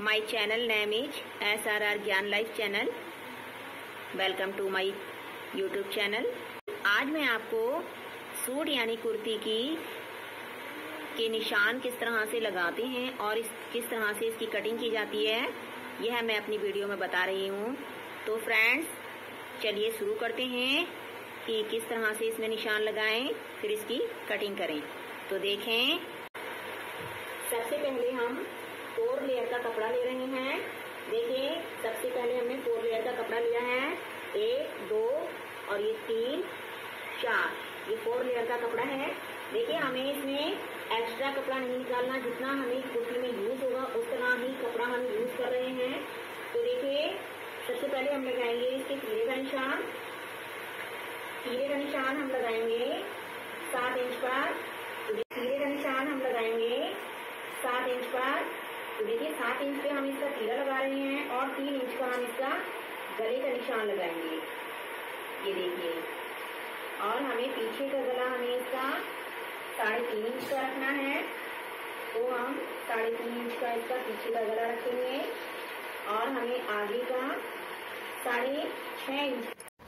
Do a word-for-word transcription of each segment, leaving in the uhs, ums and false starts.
My channel name is S R R Gyan life channel. Welcome to my YouTube channel. आज मैं आपको suit यानी कुर्ती की के निशान किस तरह से लगाते हैं और इस किस तरह से इसकी कटिंग की जाती है, यह मैं अपनी वीडियो में बता रही हूँ। तो फ्रेंड्स, चलिए शुरू करते हैं कि किस तरह से इसमें निशान लगाएं, फिर इसकी कटिंग करें। तो देखें, सबसे पहले हम फोर लेयर का कपड़ा ले रहे हैं। देखिए, सबसे पहले हमने फोर लेयर का कपड़ा लिया है, एक, दो और ये तीन, चार, ये फोर लेयर का कपड़ा है। देखिए, हमें इसमें एक्स्ट्रा कपड़ा नहीं निकालना, जितना हमें कुर्ती में यूज होगा उस तरह ही कपड़ा हम यूज कर रहे हैं। तो देखिए, सबसे पहले हम लगाएंगे इसके तीरे का निशान। तीरे का निशान हम लगाएंगे सात इंच पर। तीरे का निशान हम लगाएंगे सात इंच पर। तो देखिए, सात इंच पे हम इसका तीरा लगा रहे हैं और तीन इंच का हम इसका गले का निशान लगाएंगे। ये देखिए, और हमें पीछे का गला हमें इसका साढ़े तीन इंच का रखना है, तो हम साढ़े तीन इंच का इसका पीछे का गला रखेंगे और हमें आगे का साढ़े छह इंच।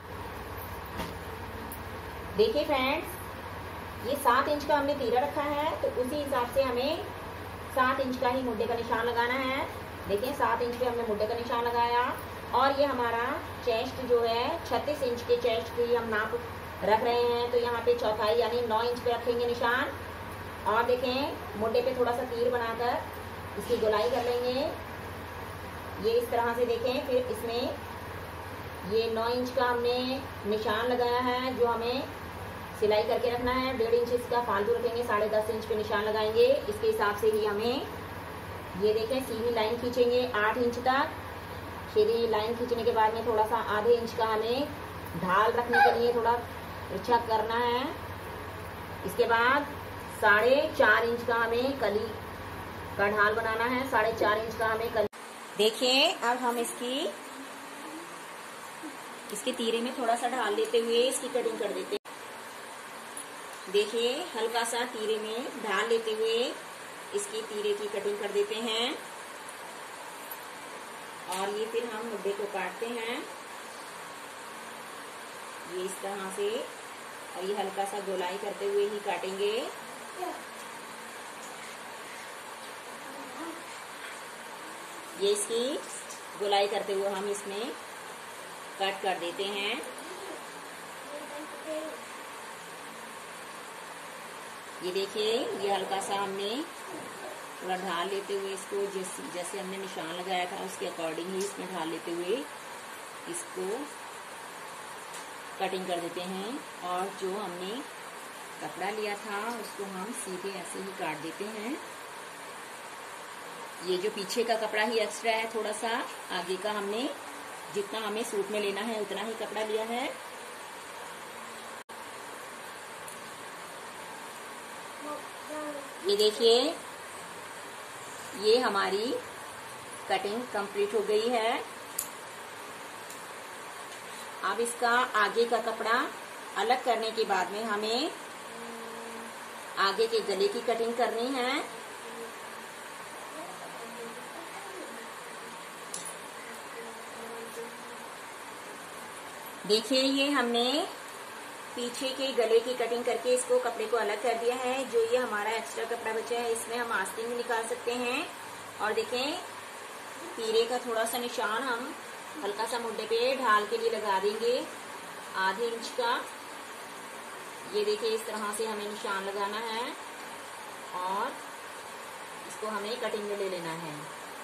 देखिए फ्रेंड्स, ये सात इंच का हमने तीरा रखा है, तो उसी हिसाब से हमें सात इंच का ही मुड्ढे का निशान लगाना है। देखिए, सात इंच पे हमने मुड्ढे का निशान लगाया और ये हमारा चेस्ट जो है छत्तीस इंच के चेस्ट की हम नाप रख रहे हैं, तो यहाँ पे चौथाई यानी नौ इंच पे रखेंगे निशान। और देखें, मुड्ढे पे थोड़ा सा तीर बनाकर इसकी गोलाई कर लेंगे, ये इस तरह से। देखें, फिर इसमें ये नौ इंच का हमने निशान लगाया है, जो हमें सिलाई करके रखना है। डेढ़ इंच इसका फालतू रखेंगे, साढ़े दस इंच पे निशान लगाएंगे। इसके हिसाब से ही हमें ये देखें सीधी लाइन खींचेंगे आठ इंच तक। सीधी लाइन खींचने के बाद में थोड़ा सा आधे इंच का हमें ढाल रखने के लिए थोड़ा तिरछा करना है। इसके बाद साढ़े चार इंच का हमें कली का ढाल बनाना है, साढ़े चार इंच का हमें कली। देखिए, अब हम इसकी इसके तीरे में थोड़ा सा ढाल लेते हुए इसकी कटिंग कर देते हैं। देखिए, हल्का सा तीरे में ढाल लेते हुए इसकी तीरे की कटिंग कर देते हैं और ये फिर हम मुड्ढे को काटते हैं ये इस तरह से, और ये हल्का सा गोलाई करते हुए ही काटेंगे। ये इसकी गोलाई करते हुए हम इसमें कट कर देते हैं। ये देखिए, ये हल्का सा हमने थोड़ा ढाल लेते हुए इसको जैसे जैसे हमने निशान लगाया था उसके अकॉर्डिंग ही इसमें ढाल लेते हुए इसको कटिंग कर देते हैं। और जो हमने कपड़ा लिया था उसको हम सीधे ऐसे ही काट देते हैं। ये जो पीछे का कपड़ा ही एक्स्ट्रा है, थोड़ा सा आगे का हमने जितना हमें सूट में लेना है उतना ही कपड़ा लिया है। ये देखिए, ये हमारी कटिंग कंप्लीट हो गई है। अब इसका आगे का कपड़ा अलग करने के बाद में हमें आगे के गले की कटिंग करनी है। देखिए, ये हमने पीछे के गले की कटिंग करके इसको कपड़े को अलग कर दिया है। जो ये हमारा एक्स्ट्रा कपड़ा बचा है इसमें हम आस्तीन भी निकाल सकते हैं। और देखें, तीरे का थोड़ा सा निशान हम हल्का सा मुड्ढे पे ढाल के लिए लगा देंगे आधे इंच का। ये देखिए, इस तरह से हमें निशान लगाना है और इसको हमें कटिंग में ले लेना है।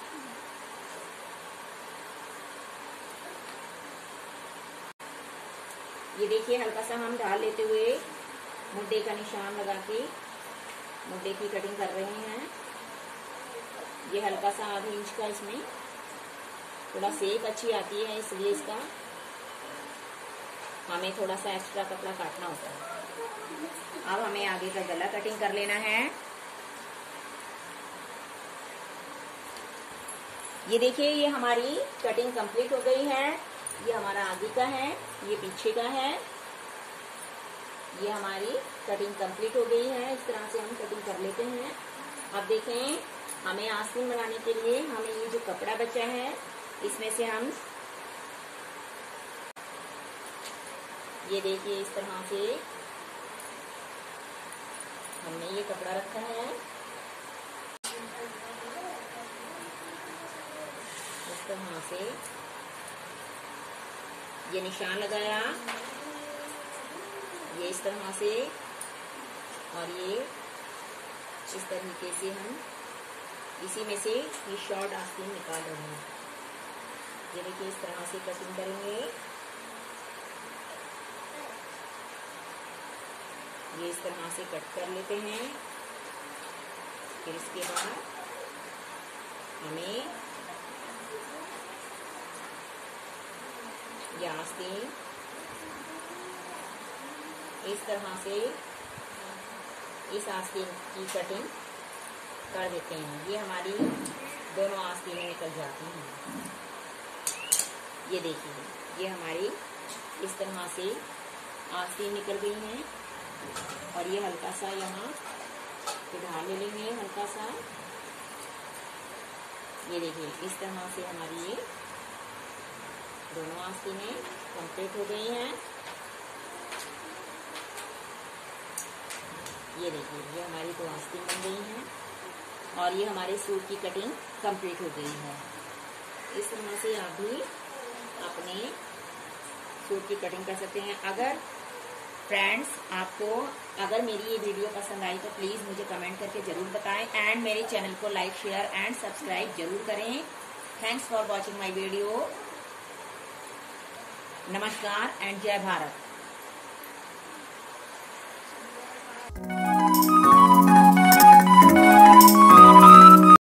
ये देखिए, हल्का सा हम ढाल लेते हुए मुड्ढे का निशान लगा के मुड्ढे की कटिंग कर रहे हैं। ये हल्का सा आधे इंच का, इसमें थोड़ा सेक अच्छी आती है इसलिए इसका हमें थोड़ा सा एक्स्ट्रा कपड़ा काटना होता है। अब हमें आगे का गला कटिंग कर लेना है। ये देखिए, ये हमारी कटिंग कंप्लीट हो गई है। ये हमारा आगे का है, ये पीछे का है। ये हमारी कटिंग कंप्लीट हो गई है। इस तरह से हम कटिंग कर लेते हैं। अब देखें, हमें आस्तीन बनाने के लिए हमें ये जो कपड़ा बचा है इसमें से हम ये देखिए इस तरह से हमने ये कपड़ा रखा है, इस तरह से ये निशान लगाया, ये इस तरह से, और ये इस तरीके से हम इसी में से ये शॉर्ट आस्तीन निकाल रहे हैं। ये देखिए इस तरह से कटिंग करेंगे, ये इस तरह से कट कर लेते हैं। फिर इसके बाद हमें ये आस्तीन इस तरह से इस आस्तीन की कटिंग कर देते हैं। ये हमारी दोनों आस्तीनें निकल जाती हैं। ये देखिए ये हमारी इस तरह से आस्तीन निकल गई हैं, और ये हल्का सा यहाँ उधार ले लेंगे हल्का सा। ये देखिए इस तरह से हमारी ये दोनों आस्तीनें कंप्लीट हो गई हैं। ये देखिए ये हमारी दो आस्तीन बन गई हैं, और ये हमारे सूट की कटिंग कंप्लीट हो गई है। इस तरह से आप भी अपने सूट की कटिंग कर सकते हैं। अगर फ्रेंड्स आपको अगर मेरी ये वीडियो पसंद आई तो प्लीज़ मुझे कमेंट करके ज़रूर बताएं, एंड मेरे चैनल को लाइक शेयर एंड सब्सक्राइब जरूर करें। Thanks for watching my video. नमस्कार एंड जय भारत।